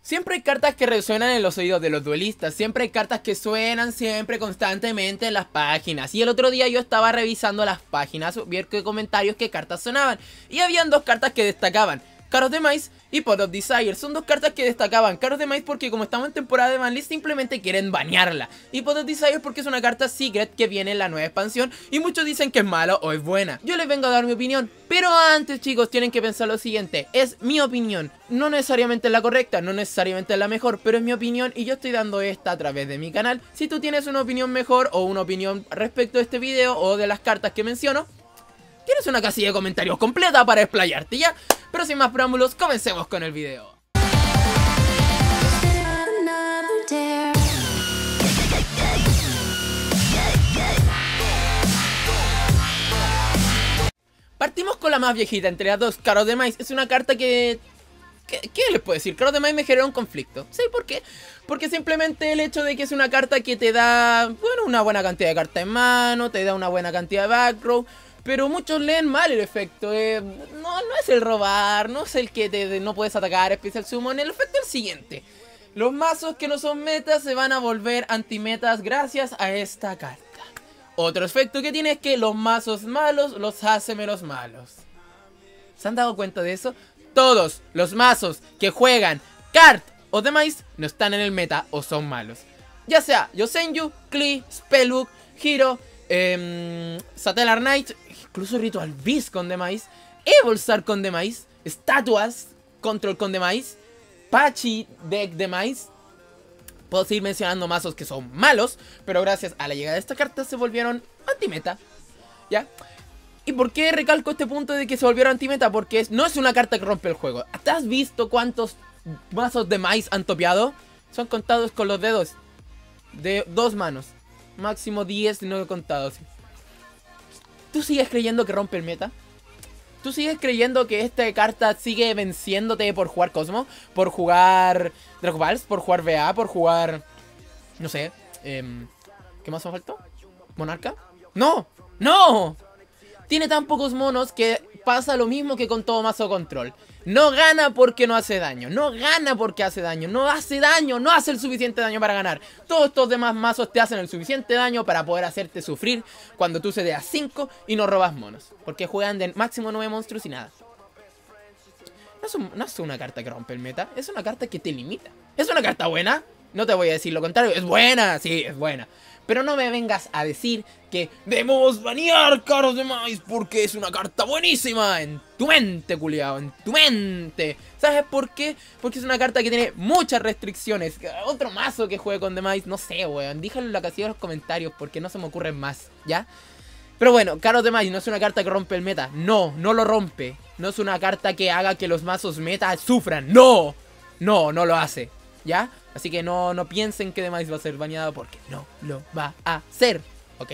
Siempre hay cartas que resuenan en los oídos de los duelistas, siempre hay cartas que suenan siempre constantemente en las páginas. Y el otro día yo estaba revisando las páginas, ver qué comentarios, qué cartas sonaban. Y habían dos cartas que destacaban, Cards of the Maze y Pot of Desire. Son dos cartas que destacaban, Cards of the Maze porque como estamos en temporada de banlist simplemente quieren banearla. Y Pot of Desire porque es una carta secret que viene en la nueva expansión y muchos dicen que es mala o es buena. Yo les vengo a dar mi opinión, pero antes chicos tienen que pensar lo siguiente, es mi opinión. No necesariamente es la correcta, no necesariamente es la mejor, pero es mi opinión y yo estoy dando esta a través de mi canal. Si tú tienes una opinión mejor o una opinión respecto a este video o de las cartas que menciono, tienes una casilla de comentarios completa para explayarte, ¿ya? Pero sin más preámbulos, comencemos con el video. Partimos con la más viejita entre las dos, Cards of the Maze. Es una carta que... ¿Qué les puedo decir? Cards of the Maze me genera un conflicto. ¿Sí? ¿Por qué? Porque simplemente el hecho de que es una carta que te da, bueno, una buena cantidad de cartas en mano, te da una buena cantidad de back row, pero muchos leen mal el efecto. No es el robar, no es el que no puedes atacar, especial summon. El efecto es el siguiente. Los mazos que no son metas se van a volver antimetas gracias a esta carta. Otro efecto que tiene es que los mazos malos los hace menos malos. ¿Se han dado cuenta de eso? Todos los mazos que juegan Cards of the Maze no están en el meta o son malos. Ya sea Yosenju, Klee, Spellbook, Hero, Satellar Knight, incluso Ritual Beast con The Maze, Evolstar con The Maze, Estatuas Control con The Maze, Pachi Deck The Maze. Puedo seguir mencionando mazos que son malos, pero gracias a la llegada de esta carta se volvieron antimeta, ¿ya? ¿Y por qué recalco este punto de que se volvieron antimeta? Porque no es una carta que rompe el juego. ¿Te has visto cuántos mazos de Maze han topeado? Son contados con los dedos de dos manos. Máximo 10 no he contado. ¿Tú sigues creyendo que rompe el meta? ¿Tú sigues creyendo que esta carta sigue venciéndote por jugar Cosmo? ¿Por jugar Draco Balls? ¿Por jugar VA? ¿Por jugar... no sé... ¿qué más me faltó? ¿Monarca? ¡No! ¡No! Tiene tan pocos monos que pasa lo mismo que con todo mazo control. No gana porque no hace daño. No gana porque hace daño. No hace daño. No hace el suficiente daño para ganar. Todos estos demás mazos te hacen el suficiente daño para poder hacerte sufrir cuando tú cedes a 5 y no robas monos. Porque juegan de máximo 9 monstruos y nada. No es una carta que rompe el meta. Es una carta que te limita. ¿Es una carta buena? No te voy a decir lo contrario. Es buena. Sí, es buena. Pero no me vengas a decir que debemos banear Cards of the Maze porque es una carta buenísima. En tu mente, culiao, en tu mente. ¿Sabes por qué? Porque es una carta que tiene muchas restricciones. Otro mazo que juegue con The Maze, no sé, weón. Díganlo en la casilla de los comentarios porque no se me ocurren más, ¿ya? Pero bueno, Cards of the Maze no es una carta que rompe el meta. No, no lo rompe. No es una carta que haga que los mazos meta sufran. No, no lo hace, ¿ya? Así que no piensen que The Maze va a ser baneado porque no lo va a hacer, ¿ok?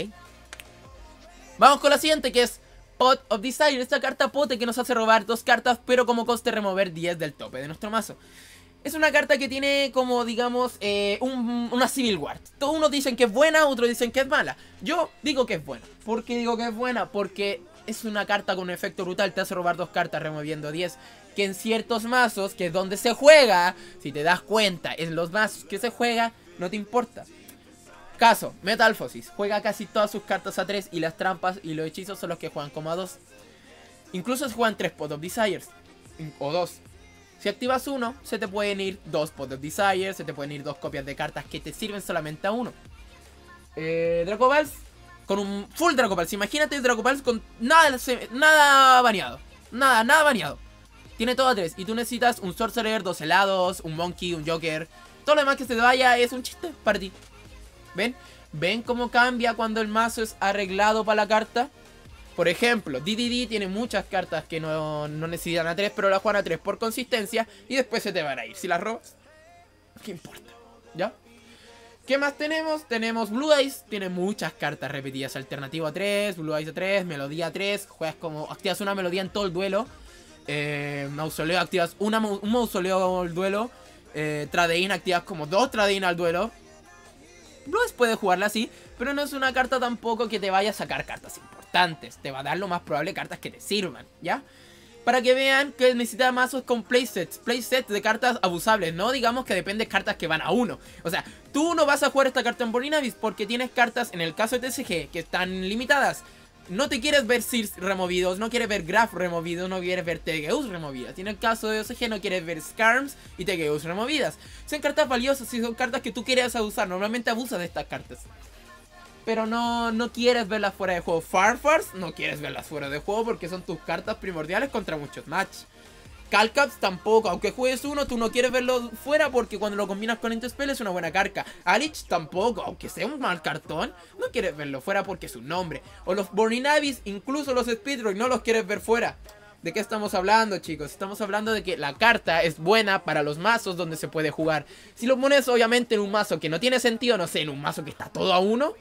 Vamos con la siguiente que es Pot of Desire. Esta carta pote que nos hace robar 2 cartas pero como coste remover 10 del tope de nuestro mazo. Es una carta que tiene como digamos una Civil War. Todos unos dicen que es buena, otros dicen que es mala. Yo digo que es buena. ¿Por qué digo que es buena? Porque es una carta con un efecto brutal. Te hace robar 2 cartas removiendo 10. Que en ciertos mazos, que es donde se juega, si te das cuenta, en los mazos que se juega, no te importa. Caso, Metalphosis, juega casi todas sus cartas a 3 y las trampas y los hechizos son los que juegan como a 2. Incluso se juegan 3 Pot of Desires, o 2. Si activas uno, se te pueden ir 2 Pot of Desires, se te pueden ir 2 copias de cartas que te sirven solamente a uno. Draco Balls, con un full Draco Balls, imagínate Draco Balls con nada baneado. Nada baneado. Tiene todo a 3 y tú necesitas un Sorcerer, 2 helados, un Monkey, un Joker. Todo lo demás que se te vaya es un chiste para ti. ¿Ven? ¿Ven cómo cambia cuando el mazo es arreglado para la carta? Por ejemplo, DDD tiene muchas cartas que no necesitan a 3, pero las juegan a 3 por consistencia y después se te van a ir. Si las robas, ¿qué importa? ¿Ya? ¿Qué más tenemos? Tenemos Blue Eyes, tiene muchas cartas repetidas. Alternativo a 3, Blue Eyes a 3, Melodía a 3. Juegas como, activas una melodía en todo el duelo. Mausoleo, activas un mausoleo al duelo. Tradein, activas como 2 Tradein al duelo. Blues puede jugarla así, pero no es una carta tampoco que te vaya a sacar cartas importantes. Te va a dar lo más probable cartas que te sirvan, ¿ya? para que vean que necesita mazos con playsets de cartas abusables, no digamos que depende de cartas que van a uno. O sea, tú no vas a jugar esta carta en Burning Abyss porque tienes cartas, en el caso de TCG, que están limitadas. No te quieres ver Sears removidos, no quieres ver Graph removidos, no quieres ver Tegeus removidas. Y en el caso de OCG no quieres ver Skarms y Tegeus removidas. Son cartas valiosas y son cartas que tú quieres usar, normalmente abusas de estas cartas. Pero no quieres verlas fuera de juego. Farfars no quieres verlas fuera de juego porque son tus cartas primordiales contra muchos match. Calcaps tampoco, aunque juegues uno, tú no quieres verlo fuera porque cuando lo combinas con Interspell es una buena carta. Alich tampoco, aunque sea un mal cartón, no quieres verlo fuera porque es un nombre. O los Burning Abyss, incluso los Speedroid, no los quieres ver fuera. ¿De qué estamos hablando, chicos? Estamos hablando de que la carta es buena para los mazos donde se puede jugar. Si lo pones obviamente en un mazo que no tiene sentido, no sé, en un mazo que está todo a uno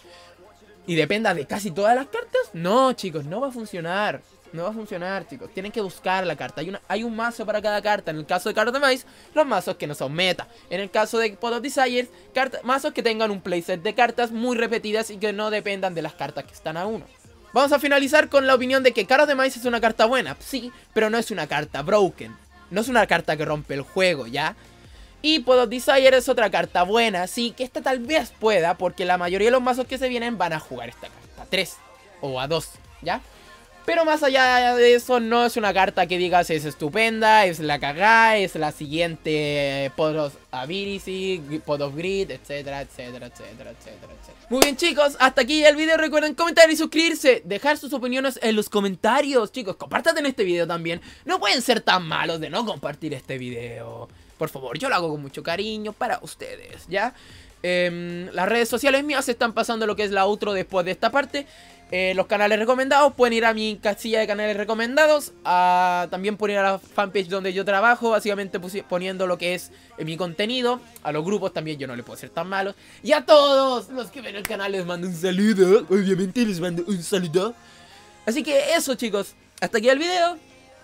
y dependa de casi todas las cartas, no, chicos, no va a funcionar. No va a funcionar, chicos. Tienen que buscar la carta. Hay un mazo para cada carta. En el caso de Cards of the Mice, los mazos que no son meta. En el caso de Pot of Desires, mazos que tengan un playset de cartas muy repetidas y que no dependan de las cartas que están a uno. Vamos a finalizar con la opinión de que Cards of the Mice es una carta buena. Sí, pero no es una carta broken. No es una carta que rompe el juego, ¿ya? Y Pot of Desire es otra carta buena. Sí, que esta tal vez pueda, porque la mayoría de los mazos que se vienen van a jugar esta carta. 3 o a 2, ¿ya? Pero más allá de eso, no es una carta que digas es estupenda, es la cagada, es la siguiente Pot of Ability, Pot of Grid, etcétera, etcétera, etcétera, etcétera, etcétera. Muy bien, chicos, hasta aquí el video. Recuerden comentar y suscribirse, dejar sus opiniones en los comentarios. Chicos, compartan este video también. No pueden ser tan malos de no compartir este video. Por favor, yo lo hago con mucho cariño para ustedes, ¿ya? Las redes sociales mías están pasando lo que es la outro después de esta parte. Los canales recomendados, pueden ir a mi casilla de canales recomendados, también pueden ir a la fanpage donde yo trabajo, básicamente poniendo lo que es mi contenido. A los grupos también yo no les puedo ser tan malos. Y a todos los que ven el canal les mando un saludo, obviamente les mando un saludo. Así que eso, chicos, hasta aquí el video.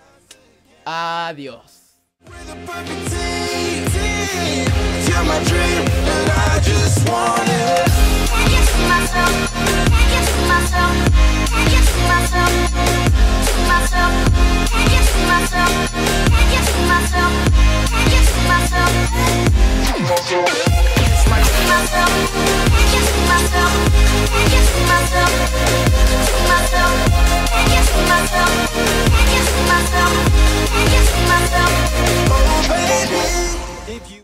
Adiós. Myself